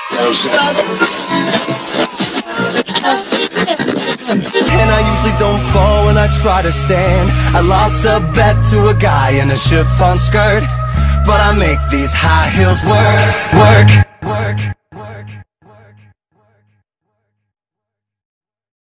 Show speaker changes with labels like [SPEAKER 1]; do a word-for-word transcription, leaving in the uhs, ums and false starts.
[SPEAKER 1] And I usually don't fall when I try to stand. I lost a bet to a guy in a chiffon skirt, but I make these high heels work, work.